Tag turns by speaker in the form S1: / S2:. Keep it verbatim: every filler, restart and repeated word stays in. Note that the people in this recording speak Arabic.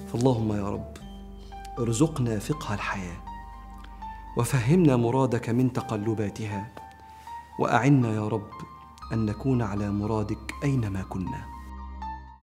S1: فاللهم يا رب ارزقنا فقه الحياة، وفهمنا مرادك من تقلباتها، وأعنا يا رب أن نكون على مرادك أينما كنا.